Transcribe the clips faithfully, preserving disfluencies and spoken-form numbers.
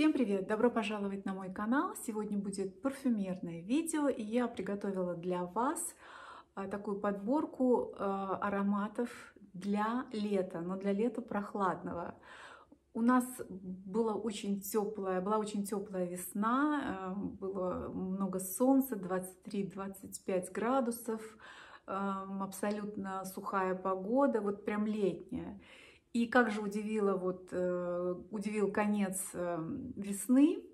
Всем привет! Добро пожаловать на мой канал! Сегодня будет парфюмерное видео, и я приготовила для вас а, такую подборку а, ароматов для лета, но для лета прохладного. У нас была очень теплая, была очень теплая весна, а, было много солнца, двадцать три — двадцать пять градусов, а, абсолютно сухая погода, вот прям летняя. И как же удивило, вот, э, удивил конец э, весны,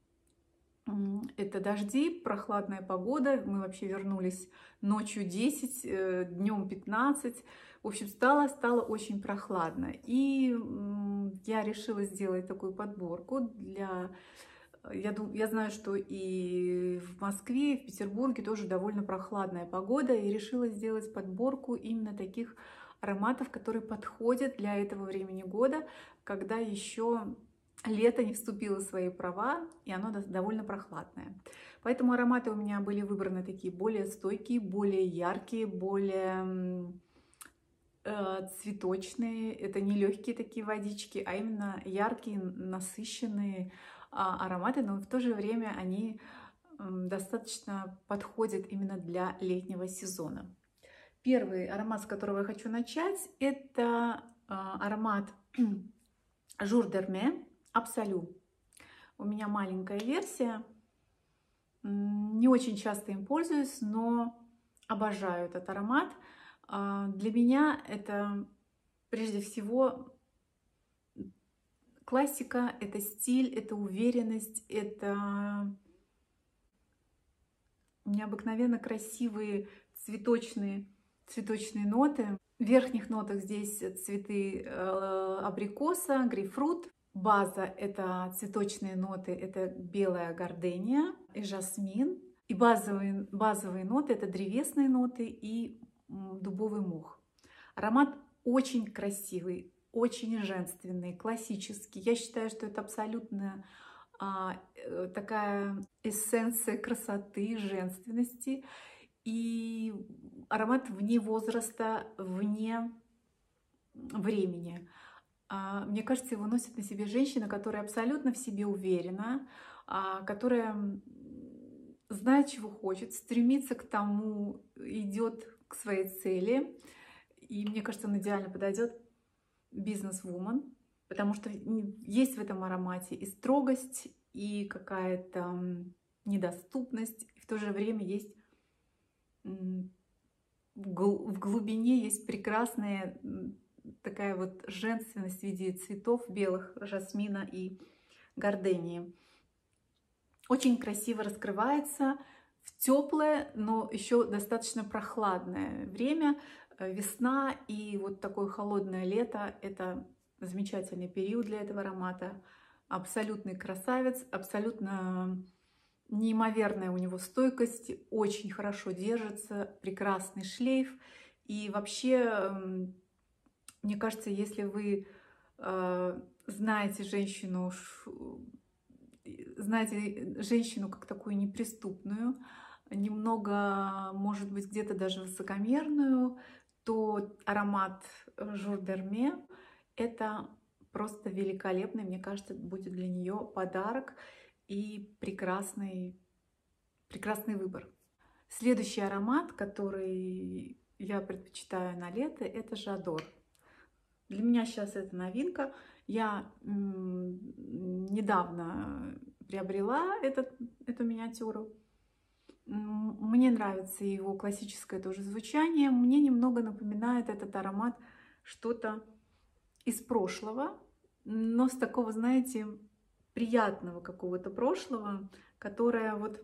это дожди, прохладная погода, мы вообще вернулись ночью десять, э, днем пятнадцать, в общем, стало, стало очень прохладно. И я решила сделать такую подборку для... Я, дум... я знаю, что и в Москве, и в Петербурге тоже довольно прохладная погода, и решила сделать подборку именно таких ароматов, которые подходят для этого времени года, когда еще лето не вступило в свои права, и оно довольно прохладное. Поэтому ароматы у меня были выбраны такие более стойкие, более яркие, более э, цветочные. Это не легкие такие водички, а именно яркие, насыщенные ароматы, но в то же время они достаточно подходят именно для летнего сезона. Первый аромат, с которого я хочу начать, это аромат Jour d'Hermès Absolu. У меня маленькая версия, не очень часто им пользуюсь, но обожаю этот аромат. Для меня это прежде всего классика, это стиль, это уверенность, это необыкновенно красивые цветочные, цветочные ноты. В верхних нотах здесь цветы абрикоса, грейпфрут. База — это цветочные ноты, это белая гордения и жасмин. И базовые, базовые ноты — это древесные ноты и дубовый мох. Аромат очень красивый, очень женственный, классический. Я считаю, что это абсолютно а, такая эссенция красоты, женственности. И аромат вне возраста, вне времени. А, мне кажется, его носит на себе женщина, которая абсолютно в себе уверена, а, которая знает, чего хочет, стремится к тому, идет к своей цели. И мне кажется, он идеально подойдет бизнес-вумен, потому что есть в этом аромате и строгость, и какая-то недоступность, и в то же время есть в глубине есть прекрасная такая вот женственность в виде цветов белых, жасмина и гордении. Очень красиво раскрывается в теплое, но еще достаточно прохладное время. Весна и вот такое холодное лето — это замечательный период для этого аромата. Абсолютный красавец, абсолютно неимоверная у него стойкость, очень хорошо держится, прекрасный шлейф. И вообще, мне кажется, если вы э, знаете женщину, знаете женщину как такую неприступную, немного, может быть, где-то даже высокомерную, то аромат Jour d'Hermès — это просто великолепный, мне кажется, будет для нее подарок и прекрасный, прекрасный выбор. Следующий аромат, который я предпочитаю на лето, это J'adore. Для меня сейчас это новинка. Я недавно приобрела этот, эту миниатюру. Мне нравится его классическое тоже звучание. Мне немного напоминает этот аромат что-то из прошлого, но с такого, знаете, приятного какого-то прошлого, которое вот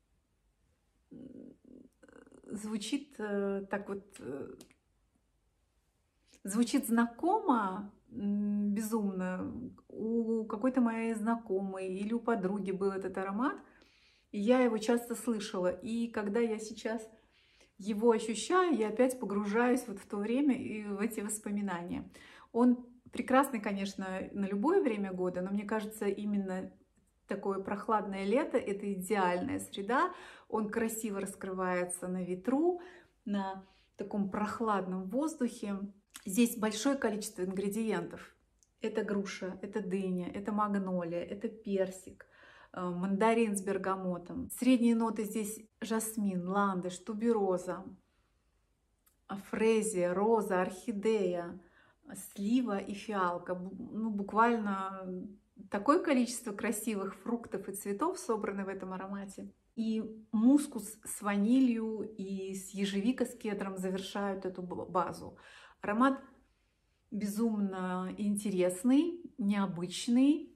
звучит так вот, звучит знакомо, безумно. У какой-то моей знакомой или у подруги был этот аромат, и я его часто слышала. И когда я сейчас его ощущаю, я опять погружаюсь вот в то время и в эти воспоминания. Он прекрасный, конечно, на любое время года, но мне кажется, именно такое прохладное лето — это идеальная среда. Он красиво раскрывается на ветру, на таком прохладном воздухе. Здесь большое количество ингредиентов. Это груша, это дыня, это магнолия, это персик, э, мандарин с бергамотом. Средние ноты здесь жасмин, ландыш, тубероза, фрезия, роза, орхидея, слива и фиалка. Ну, буквально такое количество красивых фруктов и цветов собраны в этом аромате. И мускус с ванилью и с ежевика с кедром завершают эту базу. Аромат безумно интересный, необычный,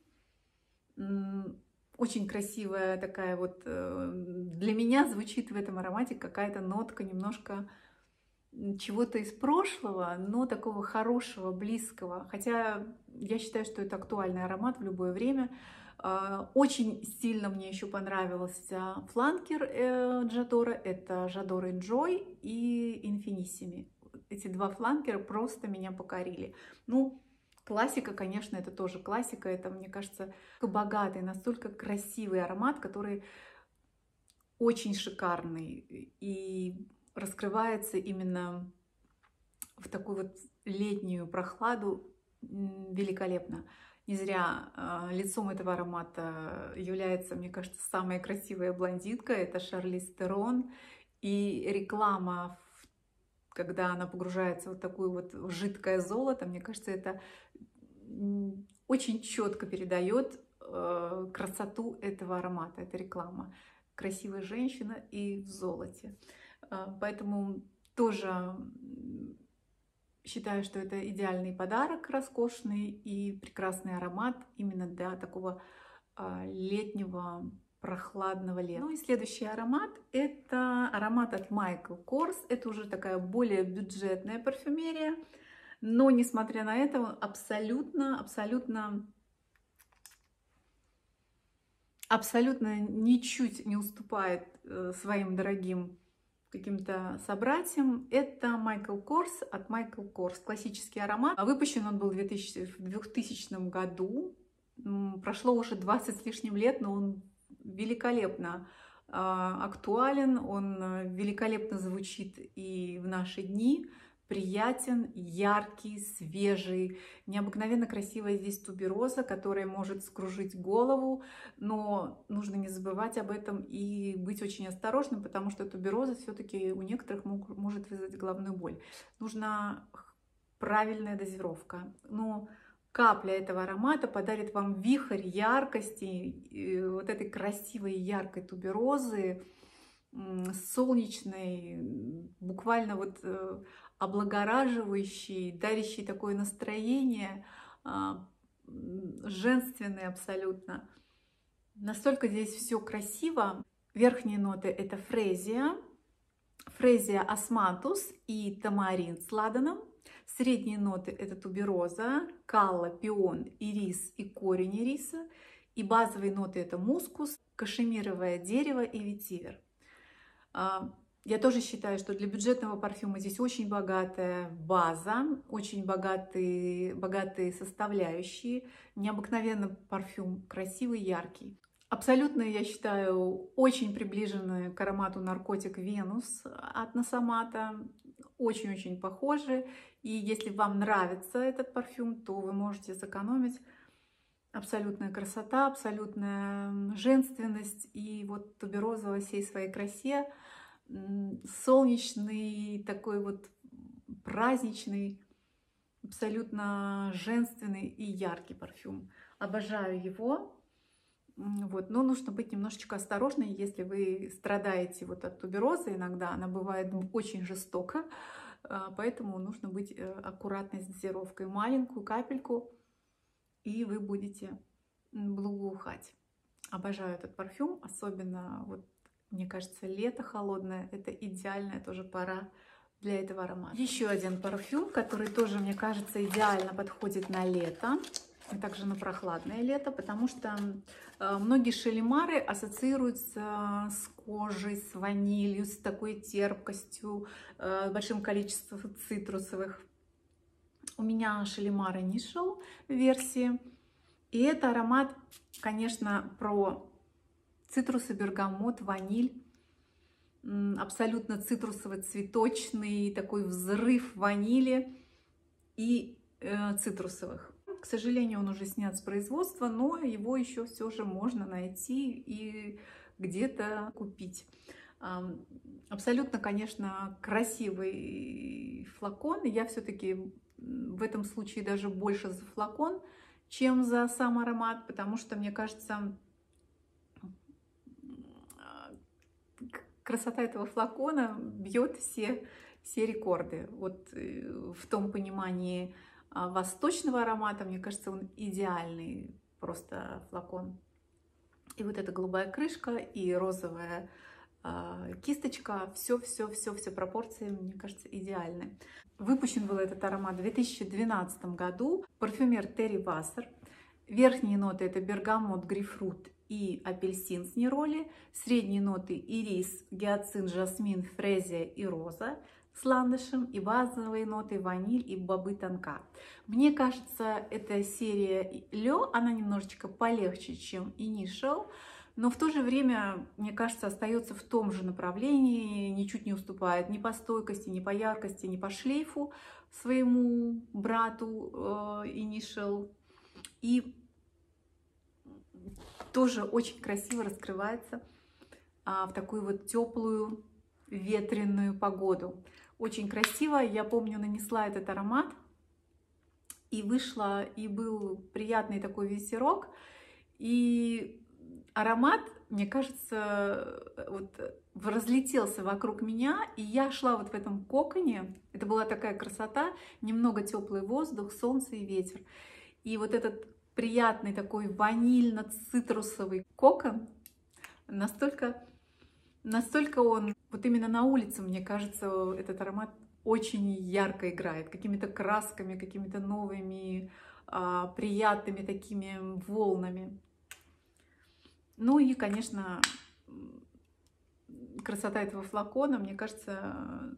очень красивая такая вот, для меня звучит в этом аромате какая-то нотка немножко чего-то из прошлого, но такого хорошего, близкого. Хотя я считаю, что это актуальный аромат в любое время. Очень сильно мне еще понравился фланкер Джадора. Это J'adore Enjoy и Infinissimi. Эти два фланкера просто меня покорили. Ну, классика, конечно, это тоже классика. Это, мне кажется, богатый, настолько красивый аромат, который очень шикарный и раскрывается именно в такую вот летнюю прохладу великолепно. Не зря э, лицом этого аромата является, мне кажется, самая красивая блондинка. Это Шарлиз Терон. И реклама, когда она погружается в вот такую вот в жидкое золото, мне кажется, это очень четко передает э, красоту этого аромата. Это реклама. Красивая женщина и в золоте. Поэтому тоже считаю, что это идеальный подарок, роскошный и прекрасный аромат именно для такого летнего прохладного лета. Ну и следующий аромат — это аромат от Michael Kors. Это уже такая более бюджетная парфюмерия, но несмотря на это, абсолютно, абсолютно, абсолютно ничуть не уступает своим дорогим каким-то собратьям. Это Michael Kors от Michael Kors. Классический аромат. Выпущен он был в двухтысячном году. Прошло уже двадцать с лишним лет, но он великолепно актуален. Он великолепно звучит и в наши дни. Приятен, яркий, свежий. Необыкновенно красивая здесь тубероза, которая может скружить голову, но нужно не забывать об этом и быть очень осторожным, потому что тубероза все-таки у некоторых может вызвать головную боль. Нужна правильная дозировка. Но капля этого аромата подарит вам вихрь яркости, вот этой красивой яркой туберозы, солнечной, буквально вот облагораживающий, дарящий такое настроение, женственный абсолютно. Настолько здесь все красиво. Верхние ноты — это фрезия, фрезия османтус и тамарин с ладаном. Средние ноты — это тубероза, калла, пион, ирис и корень ириса. И базовые ноты — это мускус, кашемировое дерево и ветивер. Я тоже считаю, что для бюджетного парфюма здесь очень богатая база, очень богатые, богатые составляющие. Необыкновенно парфюм, красивый, яркий. Абсолютно, я считаю, очень приближенный к аромату наркотик Венус от Носомата. Очень-очень похожи. И если вам нравится этот парфюм, то вы можете сэкономить. Абсолютная красота, абсолютная женственность и вот тубероза во всей своей красе. Солнечный, такой вот праздничный, абсолютно женственный и яркий парфюм. Обожаю его. Вот. Но нужно быть немножечко осторожной, если вы страдаете вот от туберозы. Иногда она бывает очень жестоко, поэтому нужно быть аккуратной с дозировкой. Маленькую капельку, и вы будете благоухать. Обожаю этот парфюм, особенно вот, мне кажется, лето холодное — это идеальная тоже пора для этого аромата. Еще один парфюм, который тоже, мне кажется, идеально подходит на лето, и также на прохладное лето, потому что многие шалимары ассоциируются с кожей, с ванилью, с такой терпкостью, большим количеством цитрусовых. У меня шалимар Initial версии, и это аромат, конечно, про цитрусы, бергамот, ваниль, абсолютно цитрусово-цветочный такой взрыв ванили и э, цитрусовых. К сожалению, он уже снят с производства, но его еще все же можно найти и где-то купить. Абсолютно, конечно, красивый флакон. Я все-таки в этом случае даже больше за флакон, чем за сам аромат, потому что, мне кажется, красота этого флакона бьет все, все рекорды. Вот в том понимании восточного аромата, мне кажется, он идеальный просто флакон. И вот эта голубая крышка, и розовая э, кисточка, все-все-все, все пропорции, мне кажется, идеальны. Выпущен был этот аромат в две тысячи двенадцатом году. Парфюмер Терри Вассер. Верхние ноты — это бергамот, грейпфрут и апельсин с нероли. Средние ноты — ирис, гиацинт, жасмин, фрезия и роза с ландышем. И базовые ноты — ваниль и бобы тонка. Мне кажется, эта серия Лё, она немножечко полегче, чем Initial, но в то же время, мне кажется, остается в том же направлении, ничуть не уступает ни по стойкости, ни по яркости, ни по шлейфу своему брату э, Initial. И тоже очень красиво раскрывается а, в такую вот теплую ветреную погоду. Очень красиво. Я помню, нанесла этот аромат и вышла, и был приятный такой ветерок. И аромат, мне кажется, вот разлетелся вокруг меня, и я шла вот в этом коконе. Это была такая красота, немного теплый воздух, солнце и ветер. И вот этот приятный такой ванильно-цитрусовый кокон, настолько, настолько он, вот именно на улице, мне кажется, этот аромат очень ярко играет, какими-то красками, какими-то новыми, а, приятными такими волнами. Ну и, конечно, красота этого флакона, мне кажется,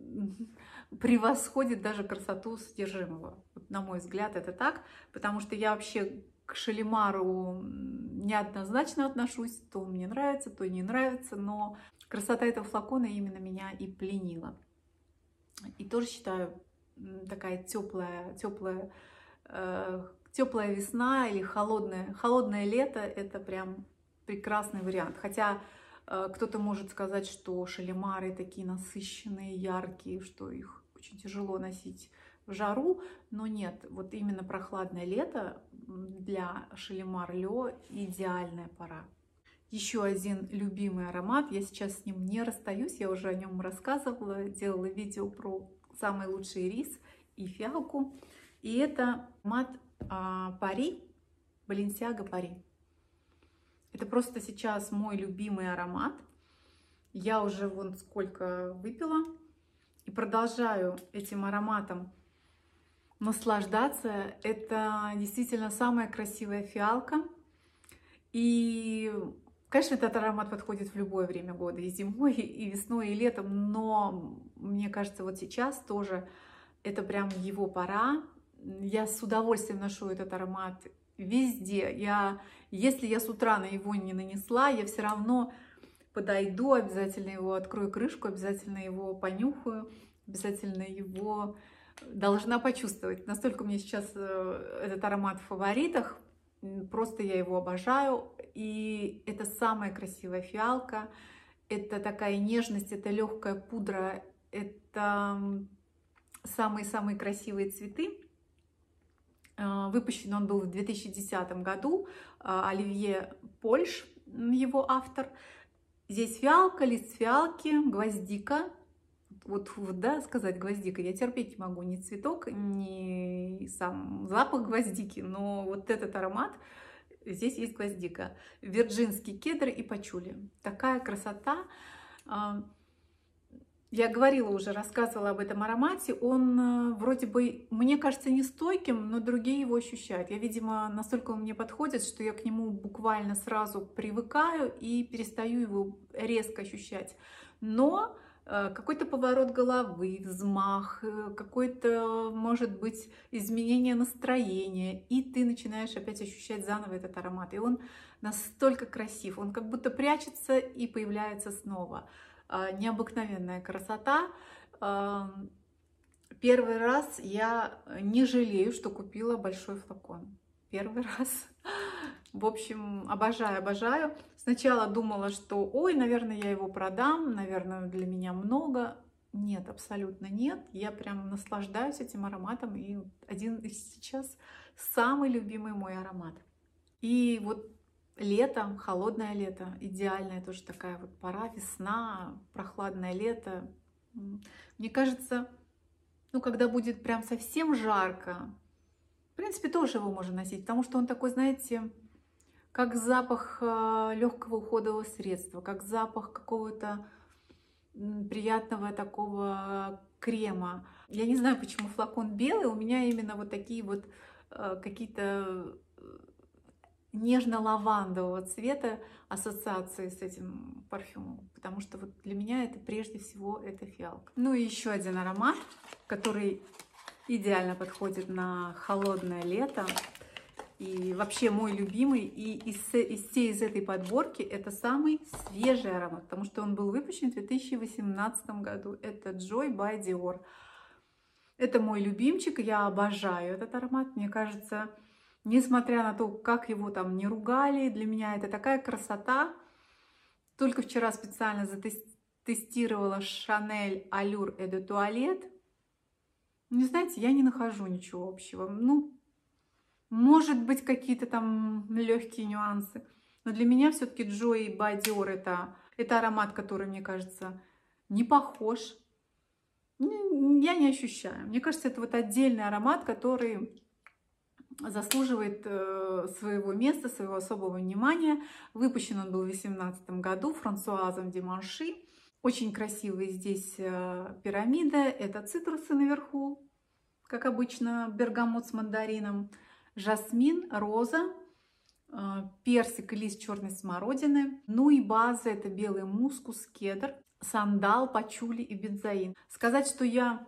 превосходит даже красоту содержимого. Вот, на мой взгляд, это так, потому что я вообще к Шалимару неоднозначно отношусь. То мне нравится, то не нравится, но красота этого флакона именно меня и пленила. И тоже считаю, такая теплая, теплая, э, теплая весна или холодное, холодное лето — это прям прекрасный вариант. Хотя э, кто-то может сказать, что шалимары такие насыщенные, яркие, что их очень тяжело носить в жару, но нет, вот именно прохладное лето для Шалимар Лё идеальная пора. Еще один любимый аромат, я сейчас с ним не расстаюсь, я уже о нем рассказывала, делала видео про самый лучший рис и фиалку. И это аромат а, Пари, Balenciaga Пари. Это просто сейчас мой любимый аромат. Я уже вон сколько выпила и продолжаю этим ароматом наслаждаться. Это действительно самая красивая фиалка. И, конечно, этот аромат подходит в любое время года, и зимой, и весной, и летом, но мне кажется, вот сейчас тоже это прям его пора. Я с удовольствием ношу этот аромат везде. Я, если я с утра на его не нанесла, я все равно подойду, обязательно его открою крышку, обязательно его понюхаю, обязательно его должна почувствовать. Настолько у меня сейчас этот аромат в фаворитах. Просто я его обожаю. И это самая красивая фиалка. Это такая нежность, это легкая пудра, это самые-самые красивые цветы. Выпущен он был в две тысячи десятом году. Оливье Польш, его автор. Здесь фиалка, лист фиалки, гвоздика. Вот, вот, да, сказать гвоздика, я терпеть не могу ни цветок, ни сам запах гвоздики, но вот этот аромат, здесь есть гвоздика. Вирджинский кедр и пачули. Такая красота. Я говорила уже, рассказывала об этом аромате. Он вроде бы, мне кажется, не стойким, но другие его ощущают. Я, видимо, настолько он мне подходит, что я к нему буквально сразу привыкаю и перестаю его резко ощущать. Но какой-то поворот головы, взмах, какое-то, может быть, изменение настроения, и ты начинаешь опять ощущать заново этот аромат. И он настолько красив, он как будто прячется и появляется снова. Необыкновенная красота. Первый раз я не жалею, что купила большой флакон. Первый раз. В общем, обожаю, обожаю. Сначала думала, что, ой, наверное, я его продам, наверное, для меня много. Нет, абсолютно нет. Я прям наслаждаюсь этим ароматом. И один из сейчас самый любимый мой аромат. И вот лето, холодное лето, идеальная тоже такая вот пора, весна, прохладное лето. Мне кажется, ну, когда будет прям совсем жарко, в принципе, тоже его можно носить, потому что он такой, знаете, как запах легкого уходового средства, как запах какого-то приятного такого крема. Я не знаю, почему флакон белый, у меня именно вот такие вот какие-то нежно-лавандового цвета ассоциации с этим парфюмом, потому что вот для меня это прежде всего это фиалка. Ну и еще один аромат, который идеально подходит на холодное лето и вообще мой любимый, и из, из всей из этой подборки это самый свежий аромат, потому что он был выпущен в две тысячи восемнадцатом году. Это Joy by Dior. Это мой любимчик, я обожаю этот аромат, мне кажется. Несмотря на то, как его там не ругали, для меня это такая красота. Только вчера специально затестировала Chanel Allure Eau de Toilette. Не знаете, я не нахожу ничего общего. Ну, может быть, какие-то там легкие нюансы. Но для меня все-таки Joy by Dior это, это аромат, который, мне кажется, не похож. Я не ощущаю. Мне кажется, это вот отдельный аромат, который заслуживает своего места, своего особого внимания. Выпущен он был в две тысячи восемнадцатом году Франсуазом Деманши. Очень красивые здесь пирамида. Это цитрусы наверху, как обычно, бергамот с мандарином, жасмин, роза, персик и лист черной смородины. Ну и база — это белый мускус, кедр, сандал, пачули и бензоин. Сказать, что я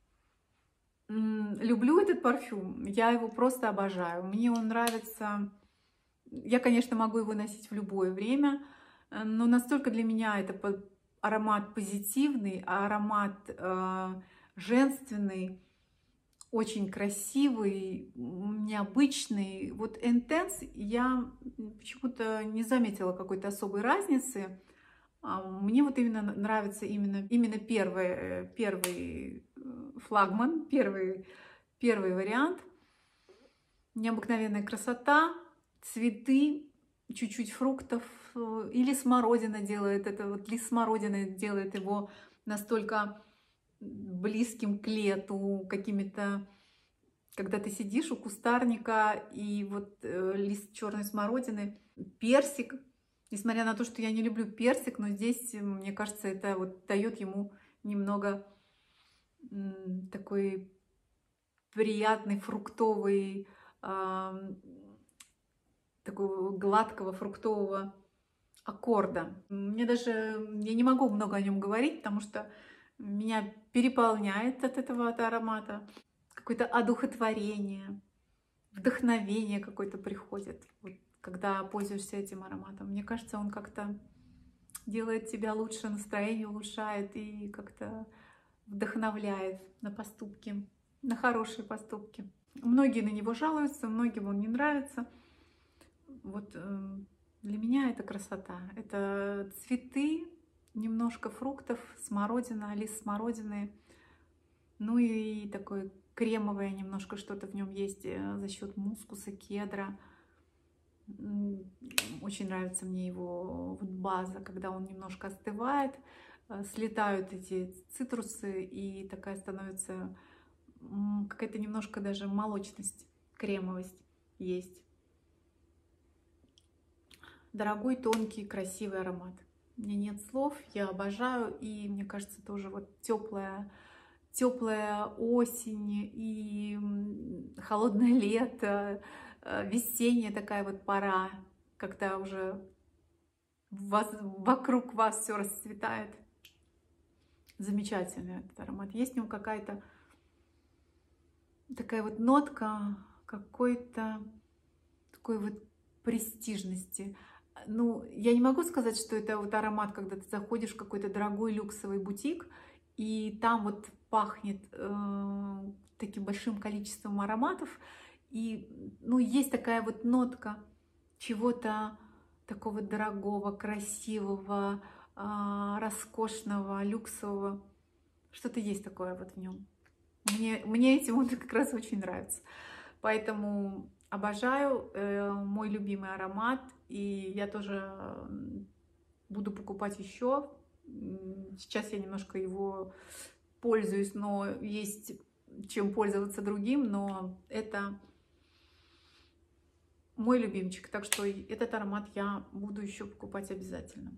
люблю этот парфюм, я его просто обожаю. Мне он нравится. Я, конечно, могу его носить в любое время, но настолько для меня это аромат позитивный, аромат э, женственный, очень красивый, необычный. Вот Intense я почему-то не заметила какой-то особой разницы. Мне вот именно нравится именно, именно первый, первый флагман, первый, первый вариант. Необыкновенная красота, цветы, чуть-чуть фруктов. Или смородина делает это, вот лист смородины делает его настолько близким к лету, какими-то, когда ты сидишь у кустарника, и вот э, лист черной смородины, персик. Несмотря на то, что я не люблю персик, но здесь, мне кажется, это вот дает ему немного м, такой приятный фруктовый, э, такого гладкого фруктового аккорда. Мне даже, я не могу много о нем говорить, потому что меня переполняет от этого от аромата. Какое-то одухотворение, вдохновение какое-то приходит, вот, когда пользуешься этим ароматом. Мне кажется, он как-то делает тебя лучше, настроение улучшает и как-то вдохновляет на поступки, на хорошие поступки. Многие на него жалуются, многим он не нравится. Вот для меня это красота. Это цветы, немножко фруктов, смородина, лист смородины. Ну и такое кремовое немножко что-то в нем есть за счет мускуса, кедра. Очень нравится мне его вот база, когда он немножко остывает, слетают эти цитрусы, и такая становится какая-то немножко даже молочность, кремовость есть. Дорогой, тонкий, красивый аромат. У меня нет слов, я обожаю, и мне кажется, тоже вот теплая, теплая осень и холодное лето, весенняя такая вот пора, когда уже вас, вокруг вас все расцветает. Замечательный этот аромат. Есть в нем какая-то такая вот нотка какой-то такой вот престижности. Ну, я не могу сказать, что это вот аромат, когда ты заходишь в какой-то дорогой люксовый бутик, И там вот пахнет э, таким большим количеством ароматов. И ну, есть такая вот нотка чего-то такого дорогого, красивого, э, роскошного, люксового. Что-то есть такое вот в нем. Мне, мне этим он как раз очень нравится. Поэтому обожаю, э, мой любимый аромат. И я тоже буду покупать еще. Сейчас я немножко его пользуюсь, но есть чем пользоваться другим. Но это мой любимчик. Так что этот аромат я буду еще покупать обязательно.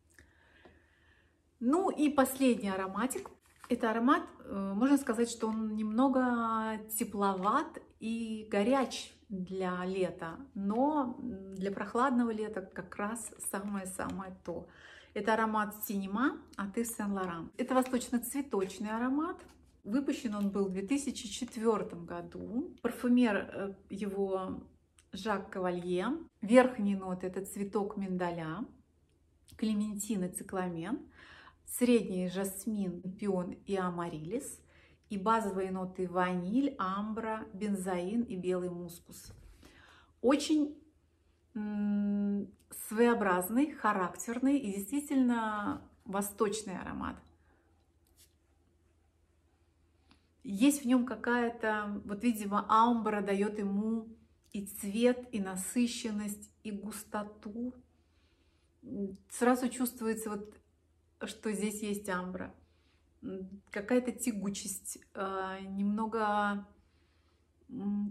Ну и последний ароматик. Это аромат, можно сказать, что он немного тепловат и горяч для лета, но для прохладного лета как раз самое-самое то. Это аромат Cinema от Yves Saint Laurent. Это восточно-цветочный аромат. Выпущен он был в две тысячи четвёртом году. Парфюмер его Жак Кавалье. Верхние ноты — это цветок миндаля, клементин и цикламен. Средние — жасмин, пион и амарилис. И базовые ноты — ваниль, амбра, бензоин и белый мускус. Очень м- своеобразный, характерный и действительно восточный аромат. Есть в нем какая-то, вот видимо, амбра дает ему и цвет, и насыщенность, и густоту. Сразу чувствуется вот, что здесь есть амбра. Какая-то тягучесть, немного, ну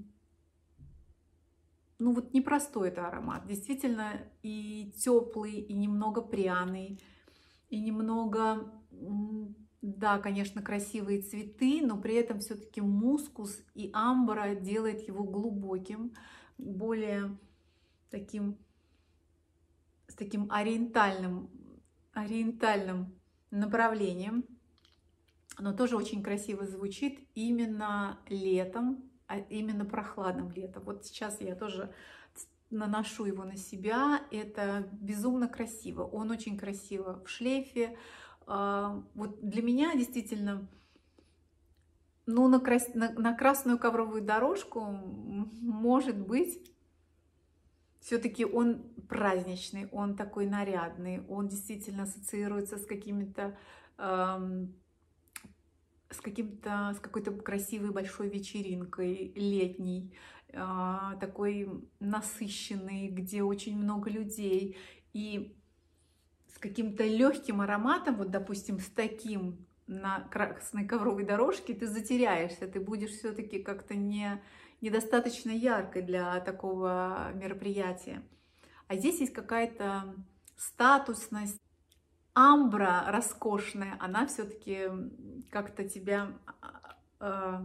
вот непростой это аромат. Действительно и теплый, и немного пряный, и немного, да, конечно, красивые цветы, но при этом все-таки мускус и амбра делает его глубоким, более таким, с таким ориентальным, ориентальным направлением. Но тоже очень красиво звучит именно летом, а именно прохладным летом. Вот сейчас я тоже наношу его на себя. Это безумно красиво. Он очень красиво в шлейфе. Вот для меня действительно, ну, на, крас... на, на красную ковровую дорожку, может быть, все-таки он праздничный, он такой нарядный, он действительно ассоциируется с какими-то, эм, с каким-то, с какой-то красивой большой вечеринкой летней, э, такой насыщенный, где очень много людей, и с каким-то легким ароматом, вот, допустим, с таким на красной ковровой дорожке ты затеряешься, ты будешь все-таки как-то не, недостаточно яркой для такого мероприятия. А здесь есть какая-то статусность. Амбра роскошная, она все-таки как-то тебя, э,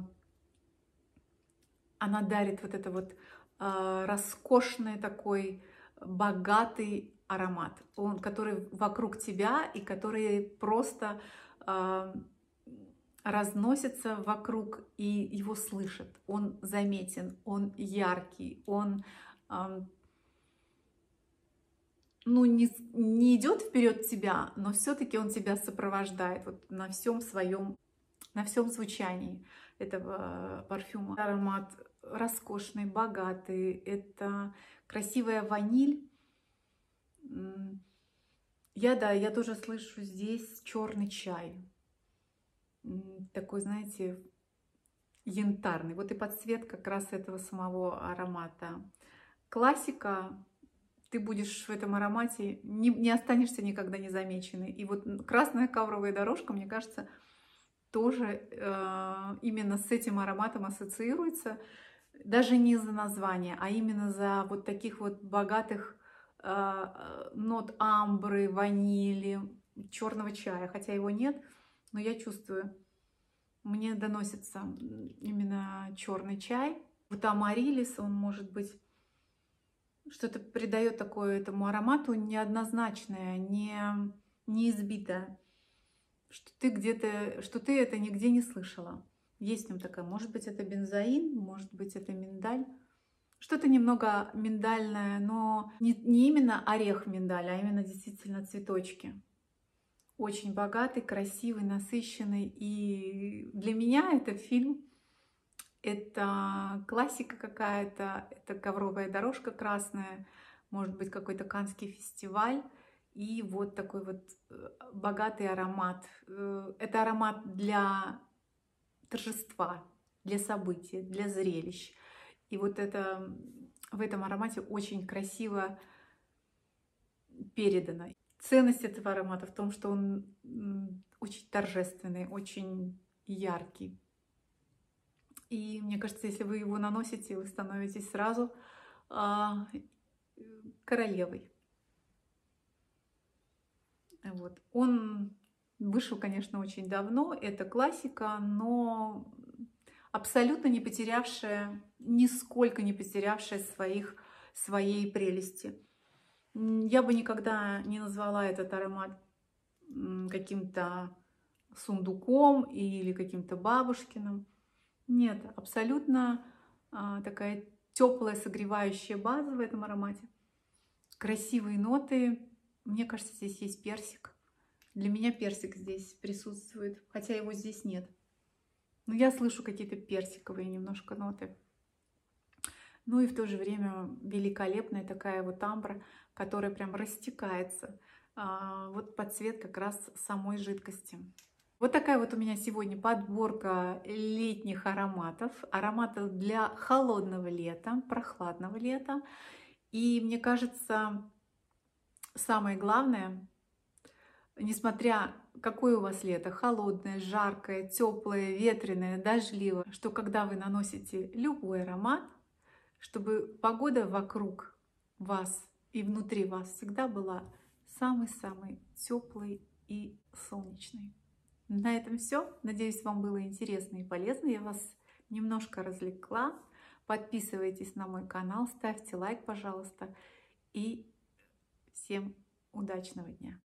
она дарит вот это вот э, роскошный такой богатый аромат, он, который вокруг тебя и который просто э, разносится вокруг, и его слышат. Он заметен, он яркий, он э, ну, не, не идет вперед тебя, но все-таки он тебя сопровождает вот на всем своем, на всем звучании этого парфюма. Аромат роскошный, богатый, это красивая ваниль. Я, да, я тоже слышу здесь черный чай. Такой, знаете, янтарный. Вот и подсвет как раз этого самого аромата. Классика. Ты будешь в этом аромате, не, не останешься никогда незамеченной. И вот красная ковровая дорожка, мне кажется, тоже э, именно с этим ароматом ассоциируется. Даже не за название, а именно за вот таких вот богатых э, нот амбры, ванили, черного чая. Хотя его нет, но я чувствую, мне доносится именно черный чай. Вот амарилис, он может быть, что-то придает такое этому аромату неоднозначное, не, не избитое, что ты где-то, что ты это нигде не слышала. Есть в нем такая, может быть, это бензоин, может быть, это миндаль. Что-то немного миндальное, но не, не именно орех миндаля, а именно действительно цветочки. очень богатый, красивый, насыщенный. И для меня это фильм, это классика какая-то, это ковровая дорожка красная, может быть, какой-то Каннский фестиваль. И вот такой вот э, богатый аромат. Э, Это аромат для торжества, для событий, для зрелищ. И вот это в этом аромате очень красиво передано. Ценность этого аромата в том, что он м, очень торжественный, очень яркий. И мне кажется, если вы его наносите, вы становитесь сразу а, королевой. Вот. Он вышел, конечно, очень давно, это классика, но абсолютно не потерявшая, нисколько не потерявшая своих, своей прелести. М, Я бы никогда не назвала этот аромат м, каким-то сундуком или каким-то бабушкиным. Нет, абсолютно а, такая теплая, согревающая база в этом аромате. Красивые ноты. Мне кажется, здесь есть персик. Для меня персик здесь присутствует, хотя его здесь нет. Но я слышу какие-то персиковые немножко ноты. Ну и в то же время великолепная такая вот амбра, которая прям растекается. А, вот под цвет как раз самой жидкости. Вот такая вот у меня сегодня подборка летних ароматов. Ароматов для холодного лета, прохладного лета. И мне кажется, самое главное, несмотря какое у вас лето, холодное, жаркое, теплое, ветреное, дождливое, что когда вы наносите любой аромат, чтобы погода вокруг вас и внутри вас всегда была самой-самой теплой и солнечной. На этом все. Надеюсь, вам было интересно и полезно. Я вас немножко развлекла. Подписывайтесь на мой канал, ставьте лайк, пожалуйста. И всем удачного дня!